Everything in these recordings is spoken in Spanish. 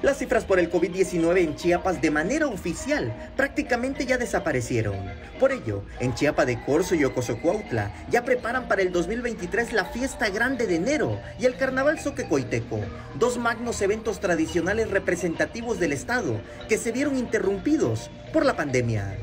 Las cifras por el COVID-19 en Chiapas de manera oficial prácticamente ya desaparecieron. Por ello, en Chiapa de Corzo y Ocosocuautla ya preparan para el 2023 la Fiesta Grande de Enero y el Carnaval Zoquecoiteco, dos magnos eventos tradicionales representativos del estado que se vieron interrumpidos por la pandemia.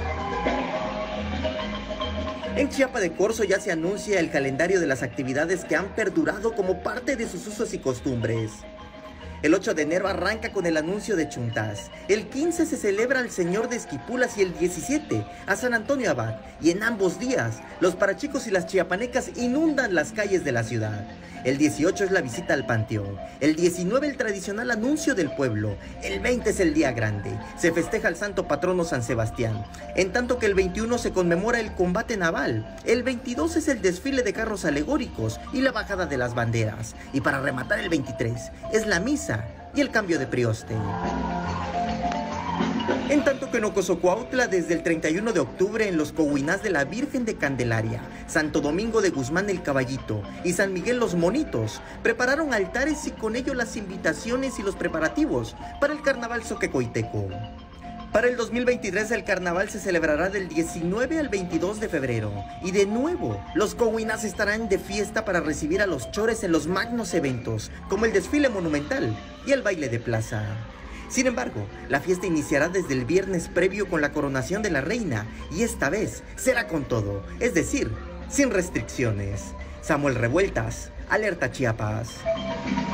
En Chiapa de Corzo ya se anuncia el calendario de las actividades que han perdurado como parte de sus usos y costumbres. El 8 de enero arranca con el anuncio de Chuntas, el 15 se celebra al Señor de Esquipulas y el 17 a San Antonio Abad, y en ambos días los parachicos y las chiapanecas inundan las calles de la ciudad. El 18 es la visita al panteón, el 19 el tradicional anuncio del pueblo, el 20 es el día grande, se festeja al santo patrono San Sebastián, en tanto que el 21 se conmemora el combate naval, el 22 es el desfile de carros alegóricos y la bajada de las banderas, y para rematar el 23 es la misa y el cambio de prioste. En tanto que en Ocosocuautla, desde el 31 de octubre en los Cohuinás de la Virgen de Candelaria, Santo Domingo de Guzmán el Caballito y San Miguel los Monitos, prepararon altares y con ello las invitaciones y los preparativos para el Carnaval Zoquecoiteco. Para el 2023 el carnaval se celebrará del 19 al 22 de febrero y de nuevo los Cohuinás estarán de fiesta para recibir a los chores en los magnos eventos como el desfile monumental y el baile de plaza. Sin embargo, la fiesta iniciará desde el viernes previo con la coronación de la reina y esta vez será con todo, es decir, sin restricciones. Samuel Revueltas, Alerta Chiapas.